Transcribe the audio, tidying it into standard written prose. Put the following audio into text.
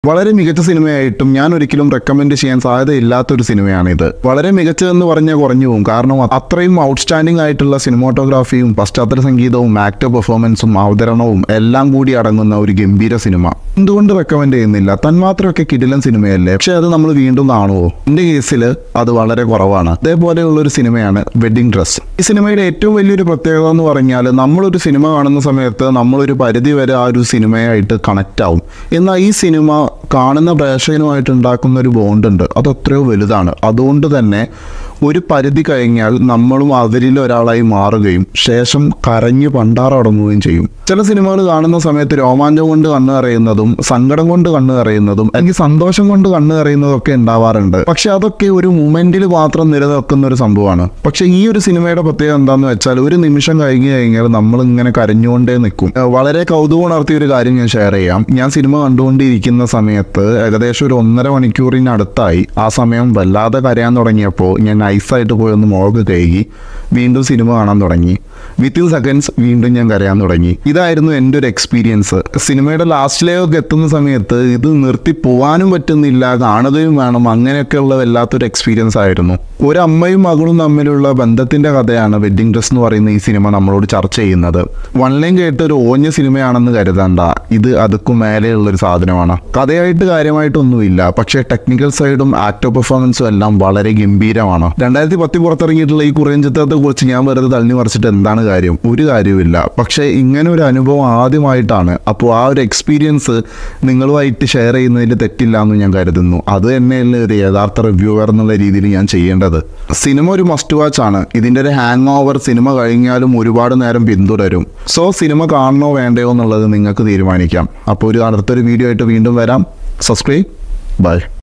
വളരെ മികച്ച സിനിമയായിട്ടും ഞാൻ ഒരിക്കലും റെക്കമെൻഡ് ചെയ്യാൻ സാധ്യതയില്ലാത്തൊരു സിനിമയാണിത്. വളരെ മികച്ചതെന്ന് പറഞ്ഞാൽ കുറഞ്ഞു പോകും. കാരണം അത്രയും ഔട്ട്സ്റ്റാൻഡിംഗ് ആയിട്ടുള്ള സിനിമാറ്റോഗ്രാഫിയും പശ്ചാത്തല സംഗീതവും ആക്ടർ പെർഫോമൻസും അവതരണവും എല്ലാം കൂടി അടങ്ങുന്ന ഒരു ഗംഭീര സിനിമ. എന്തുകൊണ്ട് റെക്കമെൻഡ് ചെയ്യുന്നില്ല? തന്മാത്രയൊക്കെ കിടിലൻ സിനിമയല്ലേ, പക്ഷെ അത് നമ്മൾ വീണ്ടും കാണുമോ? എൻ്റെ കേസിൽ അത് വളരെ കുറവാണ്. അതേപോലെയുള്ളൊരു സിനിമയാണ് വെഡ്ഡിംഗ് ഡ്രസ്. ഈ സിനിമയുടെ ഏറ്റവും വലിയൊരു പ്രത്യേകത എന്ന് പറഞ്ഞാൽ നമ്മളൊരു സിനിമ കാണുന്ന സമയത്ത് നമ്മളൊരു പരിധി വരെ ആ ഒരു സിനിമയായിട്ട് കണക്റ്റ് ആവും. എന്നാൽ ഈ സിനിമ കാണുന്ന പ്രേക്ഷകനുമായിട്ട് ഉണ്ടാക്കുന്ന ഒരു ബോണ്ട് ഉണ്ട്, അത് എത്രയോ വലുതാണ്. അതുകൊണ്ട് തന്നെ ഒരു പരിധി കഴിഞ്ഞാൽ നമ്മളും അവരിൽ ഒരാളായി മാറുകയും ശേഷം കരഞ്ഞ് പണ്ടാറടങ്ങുകയും ചെയ്യും. ചില സിനിമകൾ കാണുന്ന സമയത്ത് രോമാഞ്ചം കൊണ്ട് കണ്ണു നിറയുന്നതും സങ്കടം കൊണ്ട് കണ്ണു നിറയുന്നതും എനിക്ക് സന്തോഷം കൊണ്ട് കണ്ണു നിറയുന്നതും ഒക്കെ ഉണ്ടാവാറുണ്ട്. പക്ഷെ അതൊക്കെ ഒരു മൊമെന്റിൽ മാത്രം നിലനിൽക്കുന്ന ഒരു സംഭവമാണ്. പക്ഷെ ഈ ഒരു സിനിമയുടെ പ്രത്യേകത എന്താണെന്ന് വെച്ചാൽ ഒരു നിമിഷം കഴിഞ്ഞാൽ നമ്മൾ ഇങ്ങനെ കരഞ്ഞുകൊണ്ടേ നിൽക്കും. വളരെ കൗതുകം ഉണർത്തിയ ഒരു കാര്യം ഞാൻ ഷെയർ ചെയ്യാം. ഞാൻ സിനിമ കണ്ടുകൊണ്ടിരിക്കുന്ന സമയത്ത് ഏകദേശം ഒരു 1.5 മണിക്കൂറിനടുത്തായി. ആ സമയം വല്ലാതെ കരയാൻ തുടങ്ങിയപ്പോൾ ഞാൻ നൈസായിട്ട് പോയി ഒന്ന് മുഖം കഴുകി വീണ്ടും സിനിമ കാണാൻ തുടങ്ങി. വിത്തിൻ സെക്കൻഡ്സ് വീണ്ടും ഞാൻ കരയാൻ തുടങ്ങി. ഇതായിരുന്നു എൻ്റെ ഒരു എക്സ്പീരിയൻസ്. സിനിമയുടെ ലാസ്റ്റിലേക്ക് എത്തുന്ന സമയത്ത് ഇത് നിർത്തി പോകാനും പറ്റുന്നില്ല, കാണുകയും വേണം, അങ്ങനെയൊക്കെയുള്ള വല്ലാത്തൊരു എക്സ്പീരിയൻസ് ആയിരുന്നു. ഒരു അമ്മയും മകളും തമ്മിലുള്ള ബന്ധത്തിൻ്റെ കഥയാണ് വെഡ്ഡിംഗ് ഡ്രസ് എന്ന് പറയുന്ന ഈ സിനിമ നമ്മളോട് ചർച്ച ചെയ്യുന്നത്. വൺലൈൻ കേട്ട് ഒരു ഓഞ്ഞ സിനിമയാണെന്ന് കരുതണ്ട, ഇത് അതുക്കും മേലെയുള്ളൊരു സാധനമാണ്. കഥയായിട്ട് കാര്യമായിട്ടൊന്നുമില്ല, പക്ഷേ ടെക്നിക്കൽ സൈഡും ആക്ടർ പെർഫോമൻസും എല്ലാം വളരെ ഗംഭീരമാണ്. 2010 പുറത്തിറങ്ങിയിട്ടുള്ള ഈ കുറിയൻ ചിത്രത്തെ കുറിച്ച് ഞാൻ വെറുതെ തള്ളി മറിച്ചിട്ട് എന്താണ് കാര്യം? ഒരു കാര്യമില്ല. പക്ഷേ ഇങ്ങനെ ഒരു അനുഭവം ആദ്യമായിട്ടാണ്. അപ്പോൾ ആ ഒരു എക്സ്പീരിയൻസ് നിങ്ങളുമായിട്ട് ഷെയർ ചെയ്യുന്നതിൽ തെറ്റില്ല എന്ന് ഞാൻ കരുതുന്നു. അത് തന്നെയല്ലേ ഒരു യഥാർത്ഥ റിവ്യൂവർ എന്നുള്ള രീതിയിൽ ഞാൻ ചെയ്യേണ്ടത്. സിനിമ ഒരു മസ്റ്റ് വാച്ച് ആണ്. ഇതിൻ്റെ ഒരു ഹാങ് ഓവർ സിനിമ കഴിഞ്ഞാലും ഒരുപാട് നേരം പിന്തുടരും. സോ സിനിമ കാണണോ വേണ്ടയോ എന്നുള്ളത് നിങ്ങൾക്ക് തീരുമാനിക്കാം. അപ്പോൾ അടുത്തൊരു വീഡിയോ ആയിട്ട് വീണ്ടും വരാം. സബ്സ്ക്രൈബ്. ബൈ.